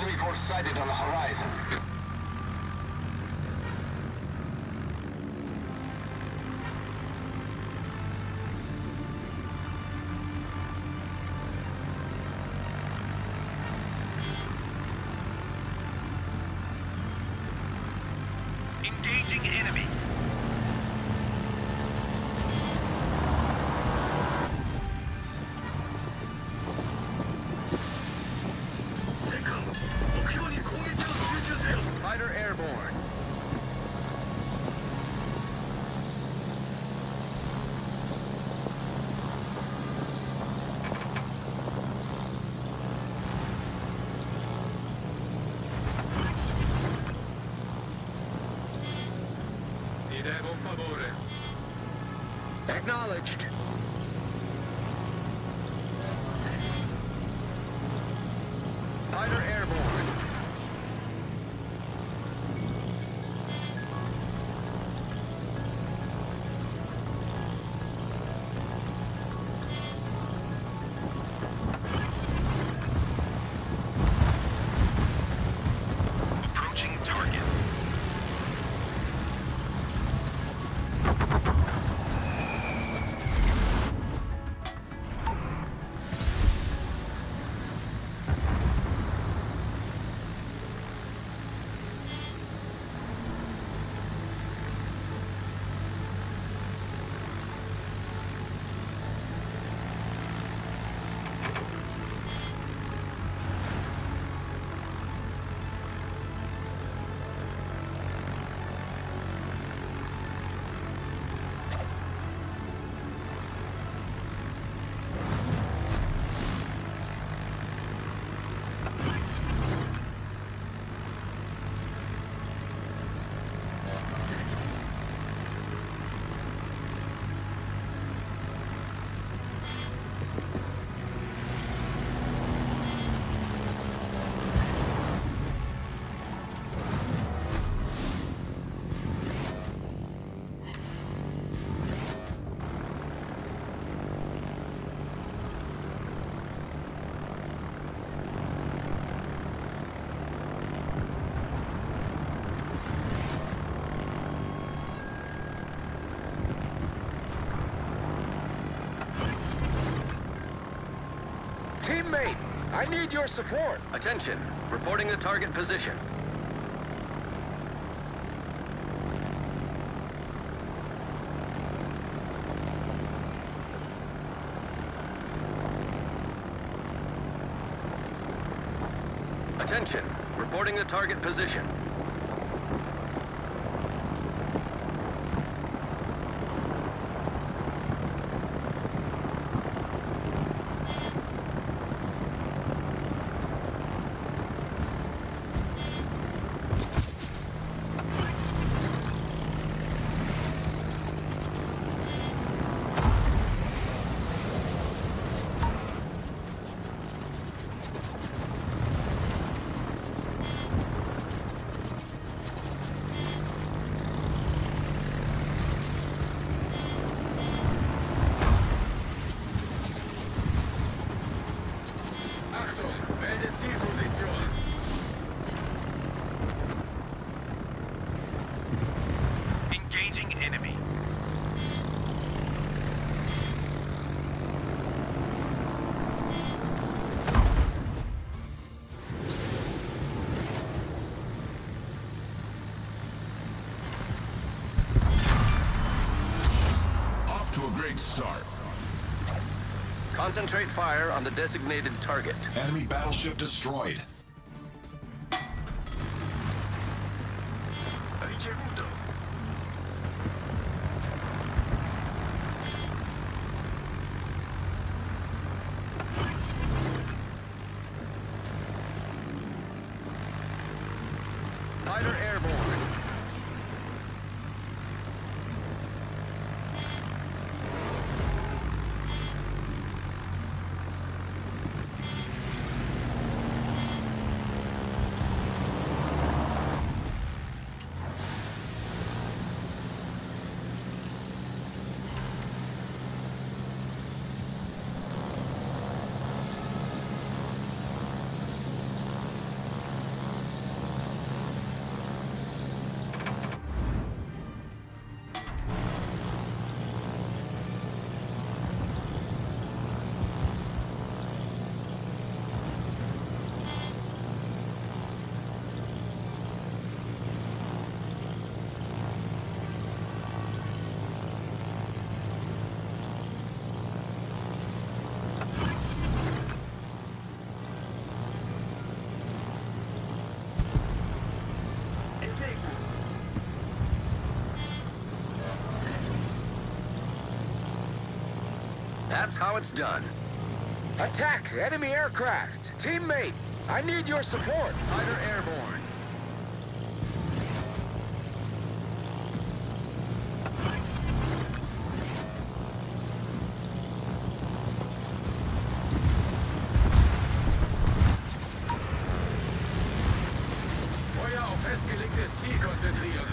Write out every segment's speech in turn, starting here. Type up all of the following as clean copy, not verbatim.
Enemy force sighted on the horizon. Engaging enemy. Fighter airborne. Acknowledged. Fighter airborne. Approaching target. Teammate, I need your support. Attention. Reporting the target position. Attention. Reporting the target position. Engaging enemy. Off to a great start. Concentrate fire on the designated target. Enemy battleship destroyed. Fighter airborne. That's how it's done. Attack enemy aircraft. Teammate, I need your support. Fighter airborne. Feuer auf festgelegtes Ziel konzentrieren.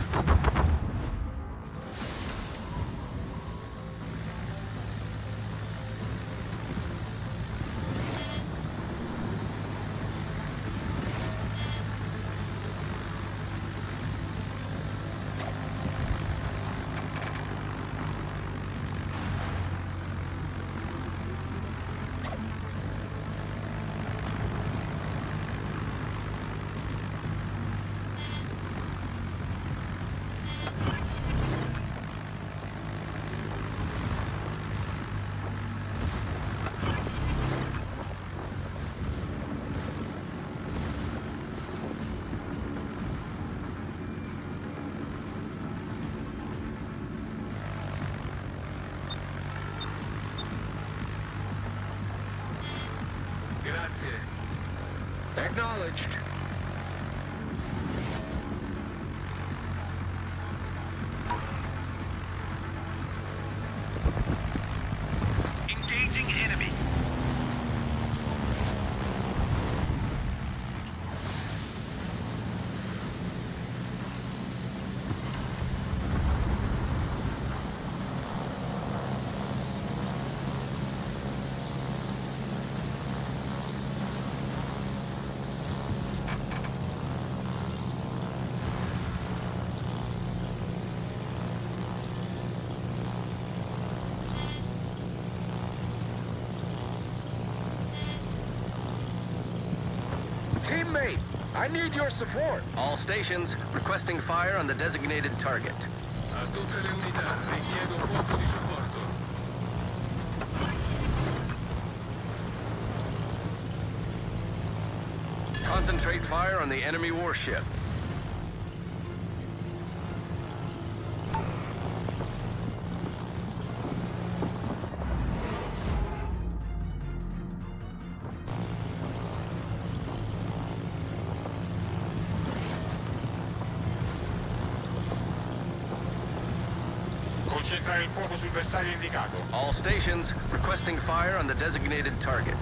Grazie. Acknowledged. Engaging enemy. Teammate, I need your support. All stations requesting fire on the designated target. A tutte le unità, richiedo fuoco di supporto. Concentrate fire on the enemy warship. Concentrare il fuoco sul bersaglio indicato. All stations requesting fire on the designated target.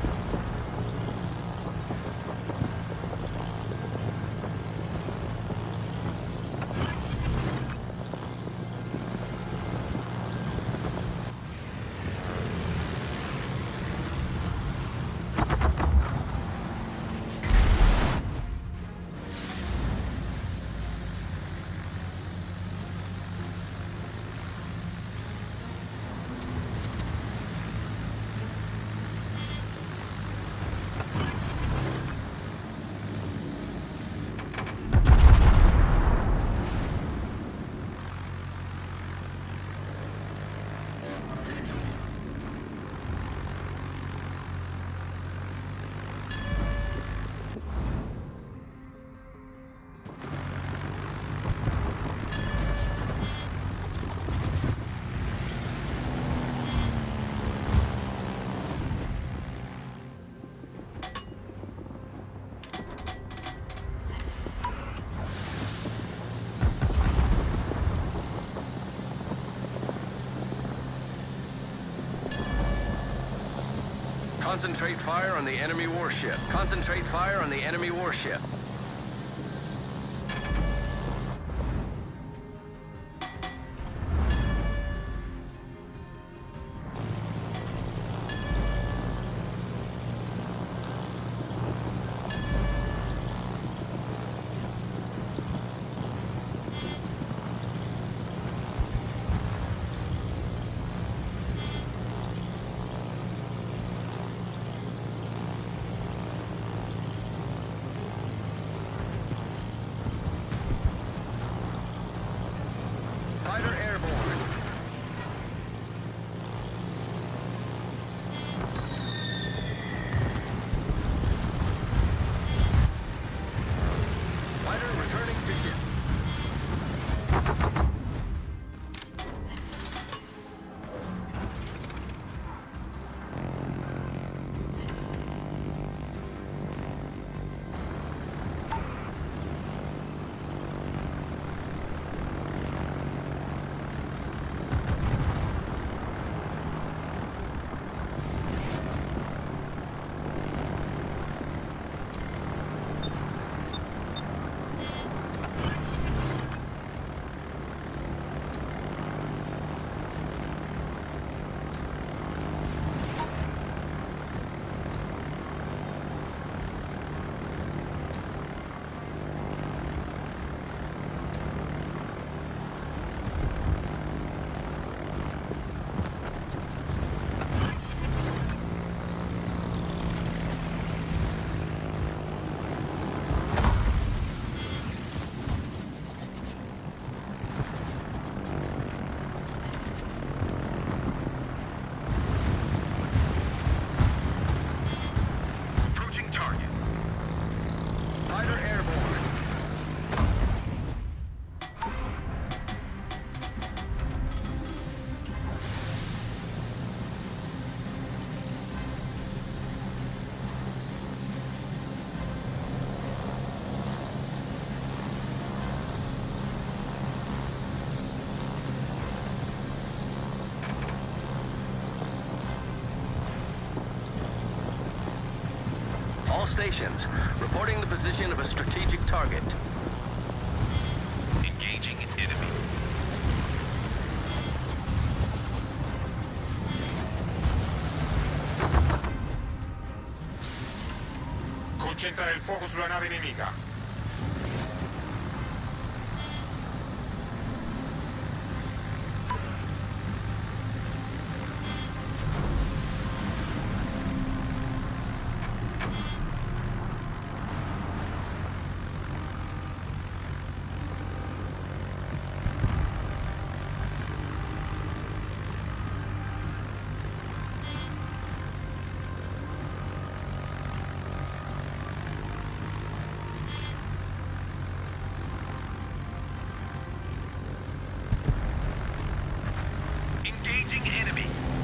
Concentrate fire on the enemy warship. Concentrate fire on the enemy warship. All stations, reporting the position of a strategic target. Engaging enemy. Concentrare il fuoco sulla nave nemica. Engaging enemy.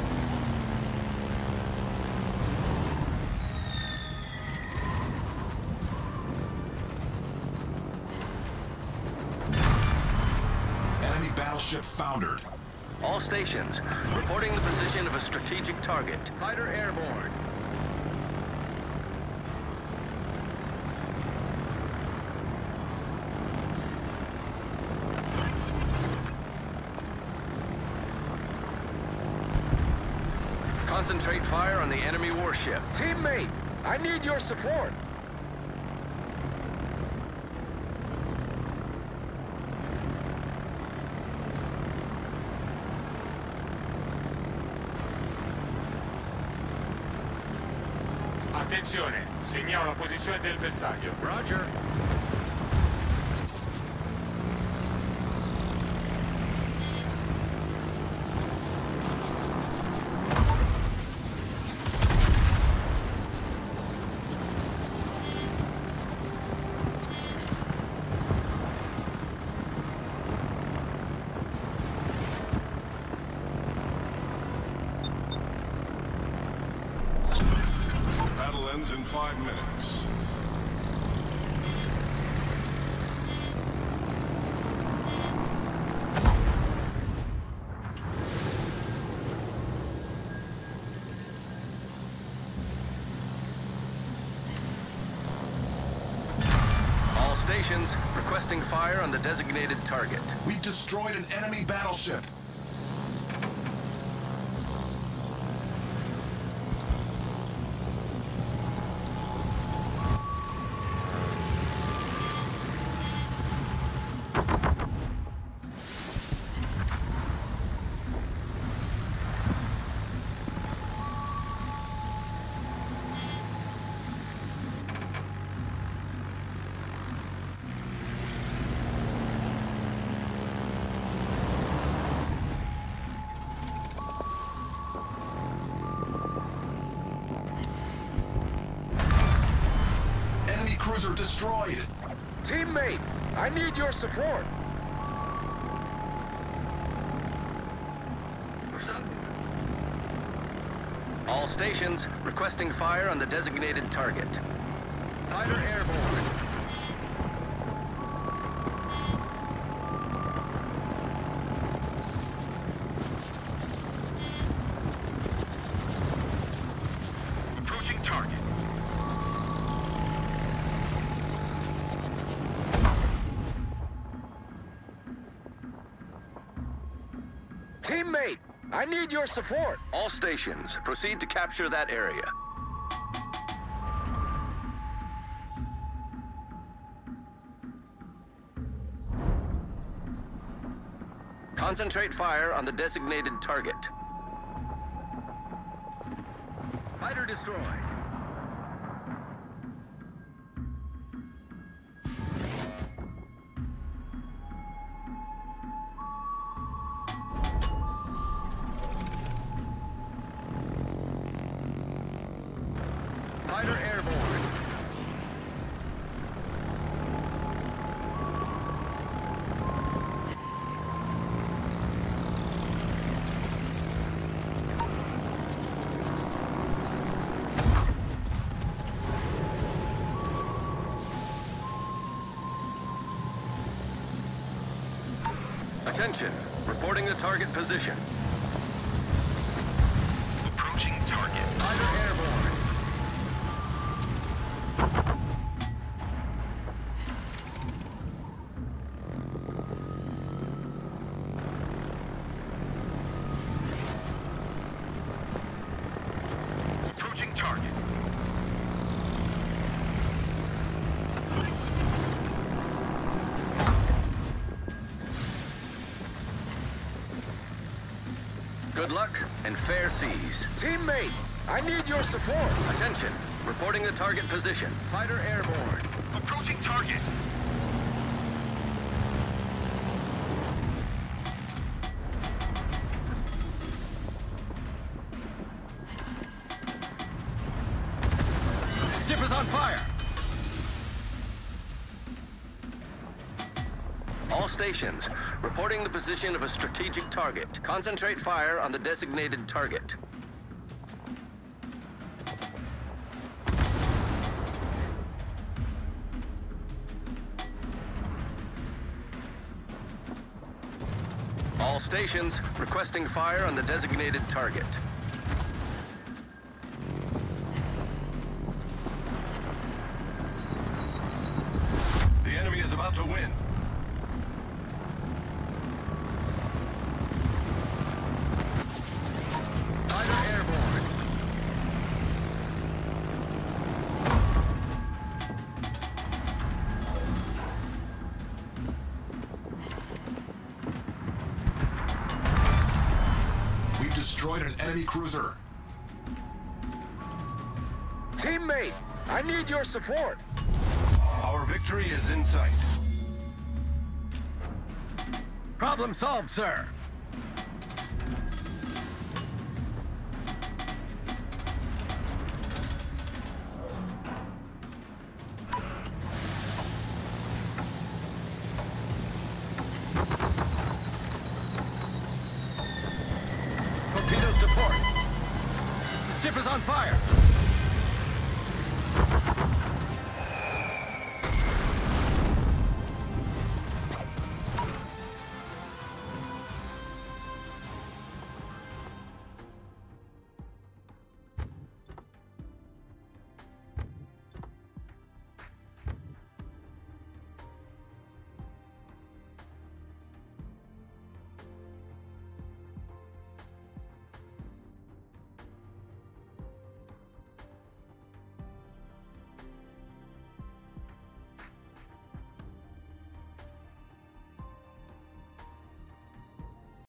Enemy battleship foundered. All stations, reporting the position of a strategic target. Fighter airborne. Concentrate fire on the enemy warship. Teammate, I need your support. Attenzione, segnalo la posizione del bersaglio. Roger. Battle ends in 5 minutes. All stations, requesting fire on the designated target. We've destroyed an enemy battleship. Enemy cruiser destroyed. Teammate, I need your support. All stations, requesting fire on the designated target. Fighter airborne. Approaching target. Teammate, I need your support. All stations, proceed to capture that area. Concentrate fire on the designated target. Fighter destroyed. Fighter airborne. Attention, reporting the target position. Approaching target. Fighter airborne. Good luck and fair seas. Teammate, I need your support. Attention. Reporting the target position. Fighter airborne. Approaching target. Ship is on fire. All stations, reporting the position of a strategic target. Concentrate fire on the designated target. All stations, requesting fire on the designated target. The enemy is about to win. Fighter airborne. We've destroyed an enemy cruiser. Teammate, I need your support. Our victory is in sight. Problem solved, sir. Torpedoes to port. The ship is on fire.